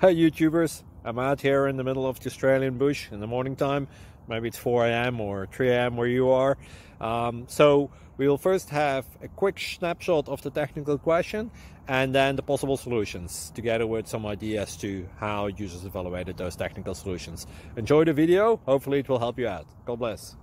Hey YouTubers, I'm out here in the middle of the Australian bush in the morning time. Maybe it's 4 a.m. or 3 a.m. where you are. So we will first have a quick snapshot of the technical question and then the possible solutions, together with some ideas to how users evaluated those technical solutions. Enjoy the video, hopefully it will help you out. God bless.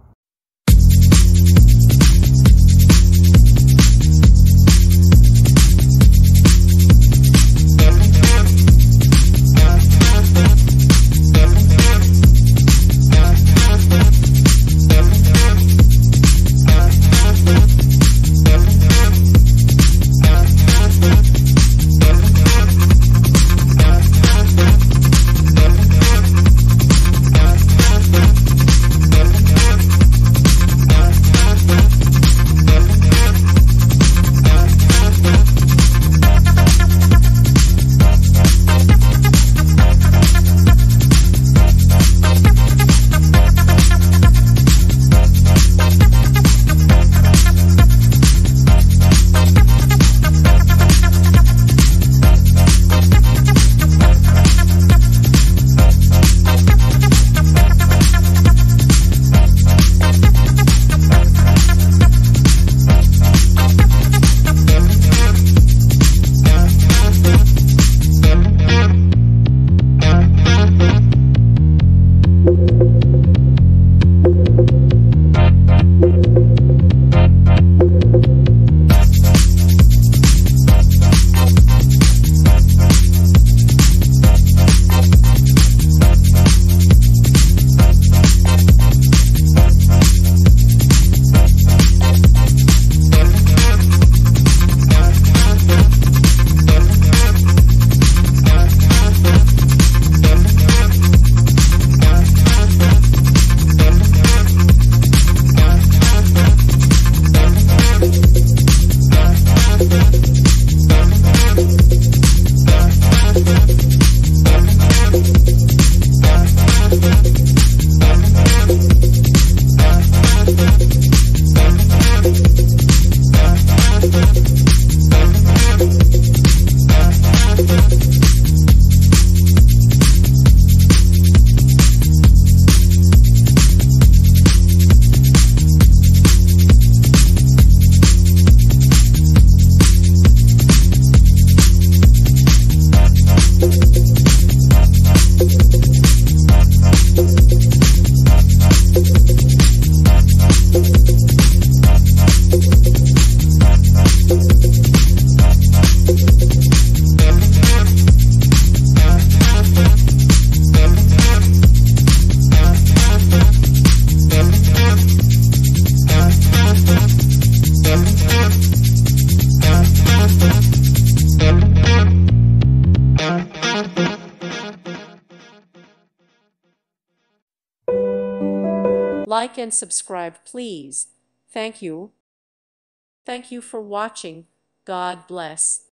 Like and subscribe, please. Thank you. Thank you for watching. God bless.